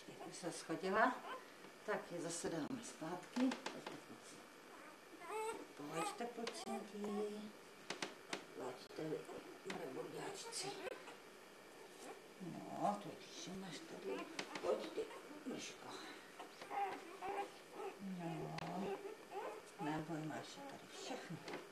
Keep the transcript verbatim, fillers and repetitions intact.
Teď se schodila, tak je zase dáme zpátky. Pojďte, pojďte, pojďte vy, mreborďáčci. No, teď si máš tady, pojď ty, myško. No, neboj, máš tady všechno.